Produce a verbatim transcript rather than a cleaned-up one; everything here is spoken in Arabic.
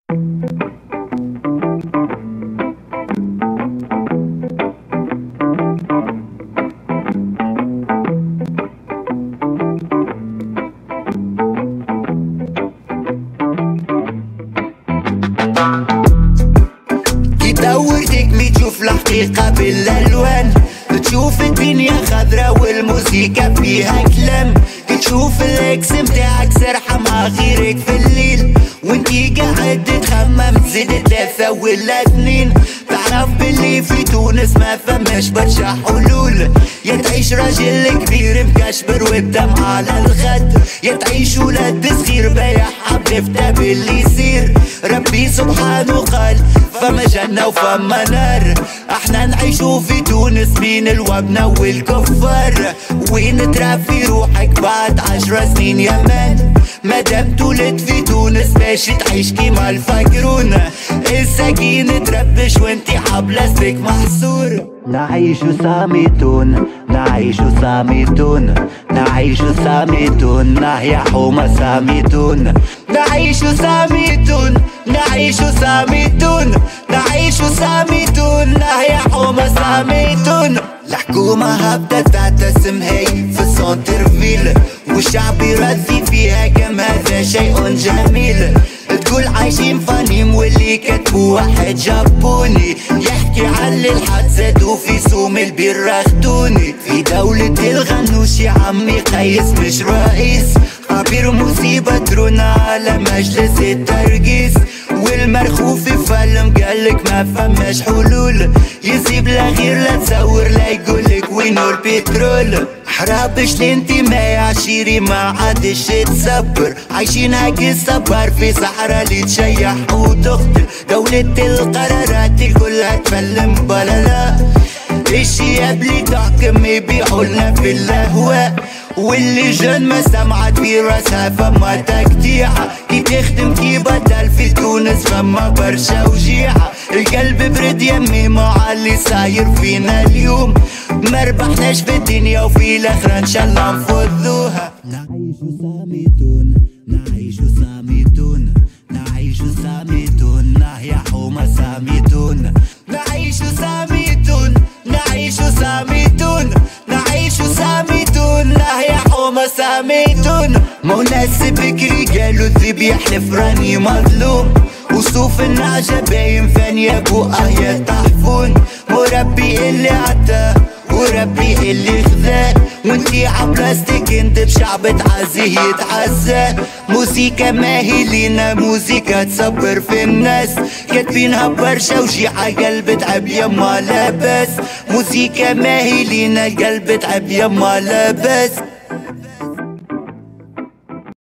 تدور تكمي تشوف الحقيقة بالألوان، تشوف الدنيا خضرا والموسيقى فيها كلام، تشوف الاكس متاعك سرحة مع غيرك في الليل، وانتي قاعد تخمم تزيد ثلاثة ولا اثنين. تعرف باللي في تونس ما فماش برشا حلول، يا تعيش راجل كبير مكشبر والدم على الخد، يا تعيش ولاد صغير بايع حبيبته باللي يصير. ربي سبحانه قال فما جنة وفما نار، احنا نعيشو في تونس بين الوبنة والكفار. وين ترى في روحك بعد عشر سنين يا مان؟ مادام تولد في تونس باش تعيش كيما الفقرون، السكين تربش وانتي حبلة سلك محصور. نعيش صامتون نعيش صامتون نعيش صامتون نحيا حومة صامتون. نعيش صامتون نعيش صامتون نعيش صامتون نحيا حومة صامتون. الحكومة هبطت تعتسم هي في السونترفيل، والشعب يرثي فيها كم هذا شيء جميل. تقول عايشين فاني مولي كتبو واحد جابوني، يحكي على الحادثات وفي سوم البير اخدوني. في دولة الغنوش يا عمي قيس مش رئيس، عبير مصيبة ترونا على مجلس الترقيس. والمرخوف فلم قالك ما فماش حلول، يسيب لا غير لا تصور لا يقولك وينو البترول. حرابش الانتماء عشيري ما عادش تصبر، عايشين هاكي الصبر في صحراء اللي تشيح وتقتل. دولة القرارات كلها تفلم بلالا، الشياب اللي تحكم يبيعولنا في الأهواء. واللي جن ما سمعت في راسها فما تقطيعة، كي تخدم كي بدل في تونس فما برشا وجيعة. القلب برد يمي مع اللي صاير فينا اليوم، ما ربحناش في الدنيا وفي الاخرة ان شاء الله نفضوها. نعيش صامتون نعيش صامتون نعيش صامتون نحيا حومة صامتون. نعيش صامتون نعيش صامتون نعيش صامتون نحيا حومة صامتون. موناس بكري قالوا الذئب يحلف راني مظلوم، وصوف النعجة باين فاني ابو اهيا تحفون. وربي اللي عطاه وربي اللي خذاه، وانتي عبلاستيك انت بشعب تعزيه يتعزاه. موسيقى ماهي لينا موسيقى تصبر في الناس، كاتبينها برشا وجيعة قلب تعب يما لاباس. موسيقى ماهي لينا القلب تعب يما لاباس.